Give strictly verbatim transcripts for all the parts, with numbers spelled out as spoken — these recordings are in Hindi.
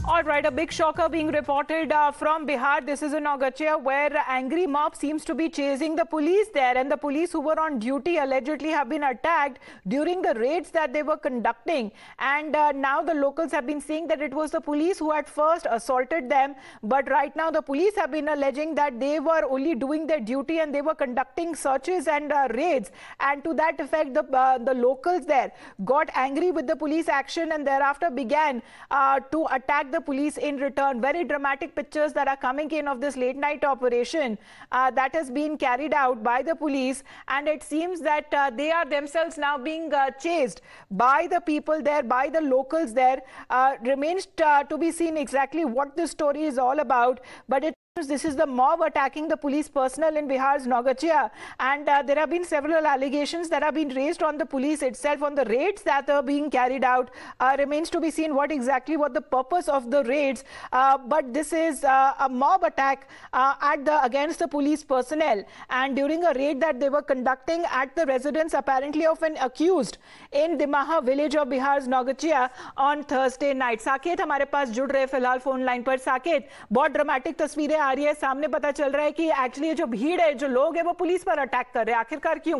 All right, a big shocker being reported uh, from Bihar. This is in Nogachia, where angry mob seems to be chasing the police there, and the police who were on duty allegedly have been attacked during the raids that they were conducting. And uh, now the locals have been saying that it was the police who had first assaulted them, but right now the police have been alleging that they were only doing their duty and they were conducting searches and uh, raids. And to that effect, the uh, the locals there got angry with the police action and thereafter began uh, to attack the police in return. Very dramatic pictures that are coming in of this late night operation uh, that has been carried out by the police, and it seems that uh, they are themselves now being uh, chased by the people there, by the locals there. Uh, remains uh, to be seen exactly what this story is all about, but it this is the mob attacking the police personnel in Bihar's Nogachia, and uh, there have been several allegations that have been raised on the police itself on the raids that are being carried out. Uh, remains to be seen what exactly what the purpose of the raids, uh, but this is uh, a mob attack uh, at the against the police personnel, and during a raid that they were conducting at the residence apparently of an accused in Dimaha village of Bihar's Nogachia on Thursday night. Saket हमारे पास जुड़ रहे फिलहाल फोन लाइन पर. साकेत, बहुत ड्रामेटिक तस्वीरें आ रही है सामने. पता चल रहा है कि एक्चुअली जो भीड़ है, जो लोग हैं, वो पुलिस पर अटैक कर रहे हैं. आखिरकार क्यों?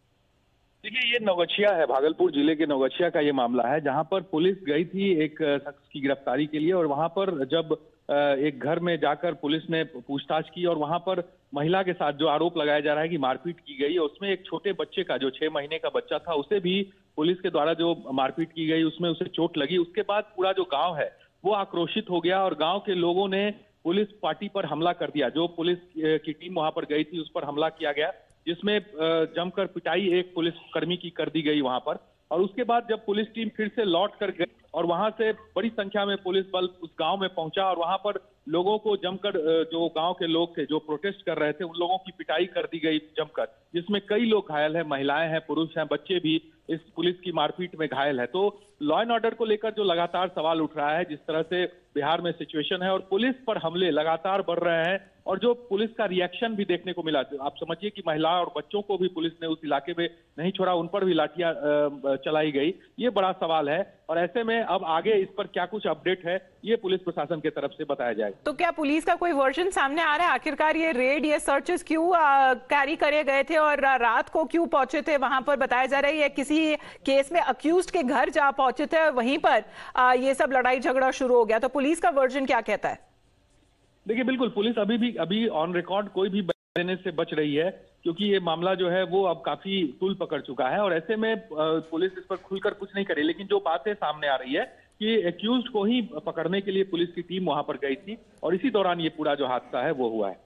देखिए, ये नौगछिया है, भागलपुर जिले के नौगछिया का ये मामला है, जहां पर पुलिस गई थी एक शख्स की गिरफ्तारी के लिए, और वहां पर जब एक घर में जाकर पुलिस ने पूछताछ की और वहां पर महिला के साथ जो आरोप लगाया जा रहा है कि मारपीट की गई, उसमें एक छोटे बच्चे का, जो छह महीने का बच्चा था, उसे भी पुलिस के द्वारा जो मारपीट की गई उसमें उसे चोट लगी. उसके बाद पूरा जो गाँव है वो आक्रोशित हो गया और गाँव के लोगों ने पुलिस पार्टी पर हमला कर दिया. जो पुलिस की टीम वहां पर गई थी उस पर हमला किया गया, जिसमें जमकर पिटाई एक पुलिस कर्मी की कर दी गई वहां पर. और उसके बाद जब पुलिस टीम फिर से लौट कर गई और वहां से बड़ी संख्या में पुलिस बल उस गांव में पहुंचा और वहां पर लोगों को जमकर, जो गांव के लोग थे जो प्रोटेस्ट कर रहे थे, उन लोगों की पिटाई कर दी गई जमकर, जिसमें कई लोग घायल हैं, महिलाएं हैं, पुरुष हैं, बच्चे भी इस पुलिस की मारपीट में घायल है. तो लॉ एंड ऑर्डर को लेकर जो लगातार सवाल उठ रहा है, जिस तरह से बिहार में सिचुएशन है और पुलिस पर हमले लगातार बढ़ रहे हैं, और जो पुलिस का रिएक्शन भी देखने को मिला, आप समझिए कि महिलाओं और बच्चों को भी पुलिस ने उस इलाके में नहीं छोड़ा, उन पर भी लाठियां चलाई गई. ये बड़ा सवाल है और ऐसे में अब आगे इस पर क्या कुछ अपडेट है, ये पुलिस प्रशासन की तरफ से बताया जाएगा. तो क्या पुलिस का कोई वर्जन सामने आ रहा है? आखिरकार ये रेड, ये सर्चेस क्यों कैरी करे गए थे और रात को क्यों पहुंचे थे वहां पर? बताया जा रहा है ये किसी केस में अक्यूज्ड के घर जा पहुंचे थे, वहीं पर आ, ये सब लड़ाई झगड़ा शुरू हो गया. तो पुलिस का वर्जन क्या कहता है? देखिए, बिल्कुल पुलिस अभी भी अभी ऑन रिकॉर्ड कोई भी बयान देने से बच रही है, क्योंकि ये मामला जो है वो अब काफी तूल पकड़ चुका है और ऐसे में पुलिस इस पर खुलकर कुछ नहीं करे. लेकिन जो बातें सामने आ रही है कि एक्यूज्ड को ही पकड़ने के लिए पुलिस की टीम वहां पर गई थी और इसी दौरान ये पूरा जो हादसा है वो हुआ है.